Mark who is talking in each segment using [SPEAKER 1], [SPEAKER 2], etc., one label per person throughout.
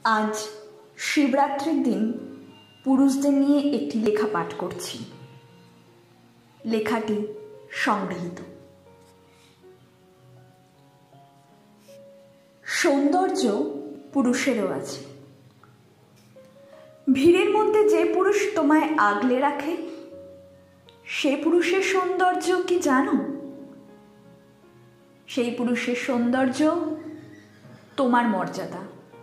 [SPEAKER 1] আজ শিবরাত্রির দিন পুরুষদের নিয়ে একটি লেখা পাঠ করছি। লেখাটি সংগৃহীত। সৌন্দর্য পুরুষেরও আছে। ভিড়ের মধ্যে যে পুরুষ তোমায় আগলে রাখে, সে পুরুষের সৌন্দর্য কি জানো? সেই পুরুষের সৌন্দর্য তোমার মর্যাদা।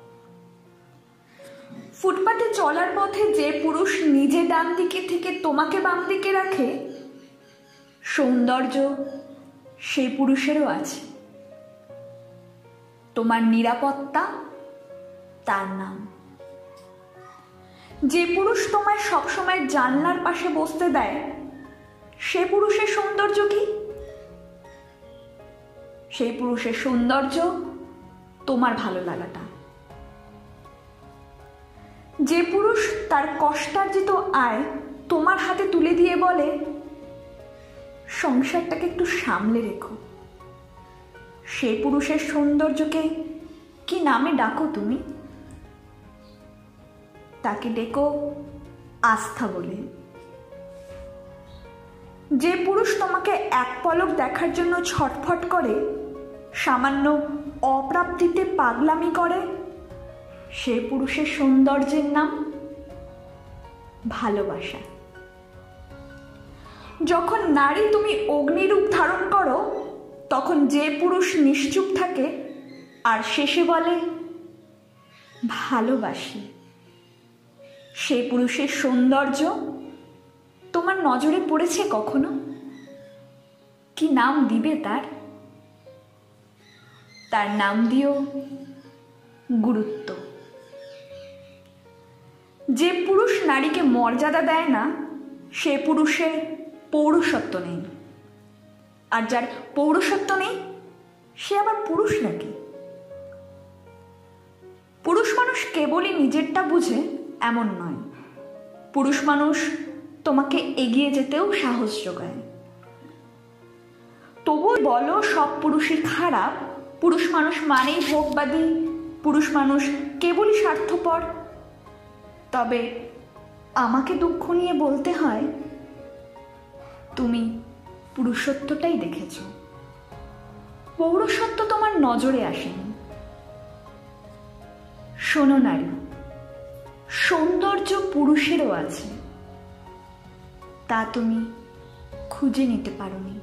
[SPEAKER 1] ফুটপাতে চলার পথে যে পুরুষ নিজে ডান দিকে থেকে তোমাকে বাম দিকে রাখে, সৌন্দর্য সেই পুরুষেরও আছে। তোমার নিরাপত্তা তার নাম। যে পুরুষ তোমায় সবসময় জানলার পাশে বসতে দেয়, সে পুরুষের সৌন্দর্য কি? সেই পুরুষের সৌন্দর্য তোমার ভালো লাগাটা। যে পুরুষ তার কষ্টার্জিত আয় তোমার হাতে তুলে দিয়ে বলে, সংসারটাকে একটু সামলে রেখো, সে পুরুষের সৌন্দর্যকে কি নামে ডাকো তুমি? তাকে ডেকো আস্থা বলে। যে পুরুষ তোমাকে এক পলক দেখার জন্য ছটফট করে, সামান্য অপ্রাপ্তিতে পাগলামি করে, সে পুরুষের সৌন্দর্যের নাম ভালোবাসা। যখন নারী তুমি অগ্নিরূপ ধারণ করো, তখন যে পুরুষ নিশ্চুপ থাকে আর শেষে বলে ভালোবাসি, সে পুরুষের সৌন্দর্য তোমার নজরে পড়েছে কখনো? কি নাম দিবে তার? তার নাম দিও গুরুত্ব। যে পুরুষ নারীকে মর্যাদা দেয় না, সে পুরুষের পৌরুষত্ব নেই। আর যার পৌরুষত্ব নেই, সে আবার পুরুষ নাকি? পুরুষ মানুষ কেবলই নিজেরটা বুঝে এমন নয়। পুরুষ মানুষ তোমাকে এগিয়ে যেতেও সাহস যোগায়। তবুও বলো সব পুরুষই খারাপ, পুরুষ মানুষ মানেই ভোগবাদী, পুরুষ মানুষ কেবলই স্বার্থপর, তবে আমাকে দুঃখ নিয়ে বলতে হয়, তুমি পুরুষত্বটাই দেখেছ, পৌরুষত্ব তোমার নজরে আসেনি। শোনো নারী, সৌন্দর্য পুরুষেরও আছে, তা তুমি খুঁজে নিতে পারোনি।